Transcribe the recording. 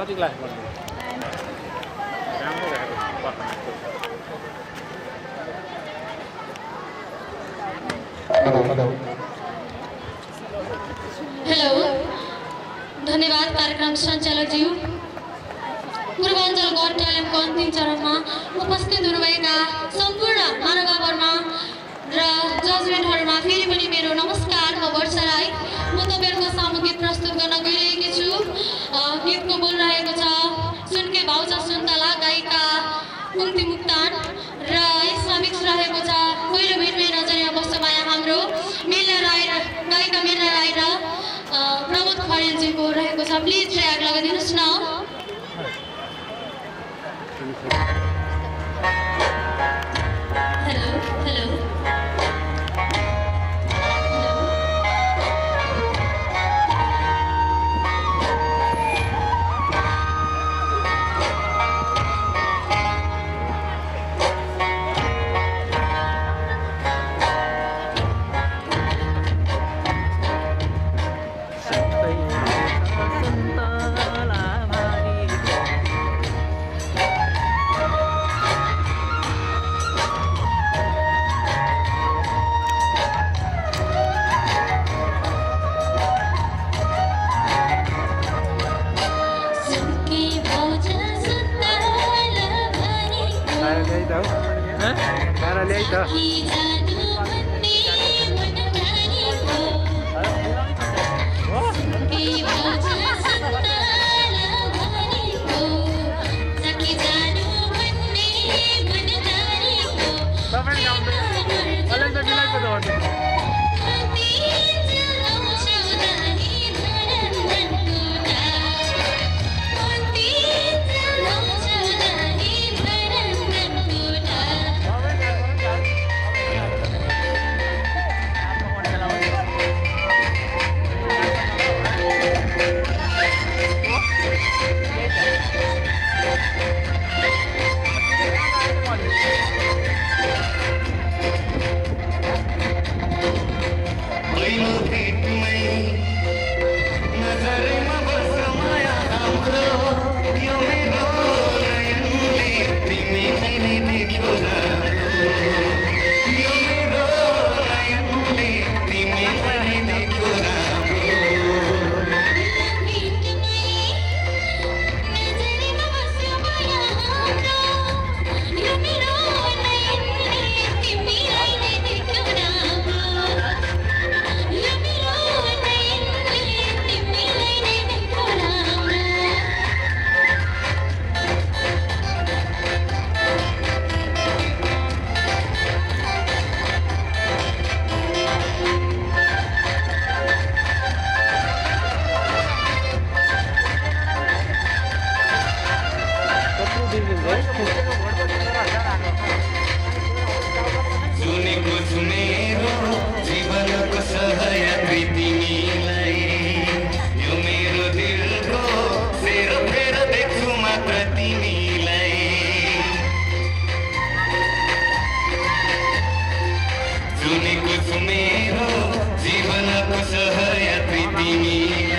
कति क्लास पढ्नु राम्रो रहेको हेलो धन्यवाद कार्यक्रम सञ्चालक ज्यू पूर्वाञ्चल गट ट्यालेन्टको अन्तिम चरणमा उपस्थित हुनुभएका सम्पूर्ण महानुभावहरुमा र जजमेन्टहरुमा फेरि पनि मेरो नमस्कार। म वर्षा राई। म तपाईहरुको सामु गीत प्रस्तुत गर्न गइरहेकी छु। गीतको बोल रहेको छ सुनके भाउज सुन्तला गायिका कुन्ती मुक्तान र यसमा मिक्स रहेको छ पहिलो भेटमै नजरिया बस्छ माया हाम्रो मेला राई र गायिका मेला राई र प्रमोद खरेलजीको रहेको छ। प्लिज ट्र्याक लगाइदिनुस् न। हेलो हेलो सुनेको छु मेरो जीवनको सहयात्री तिमीलाई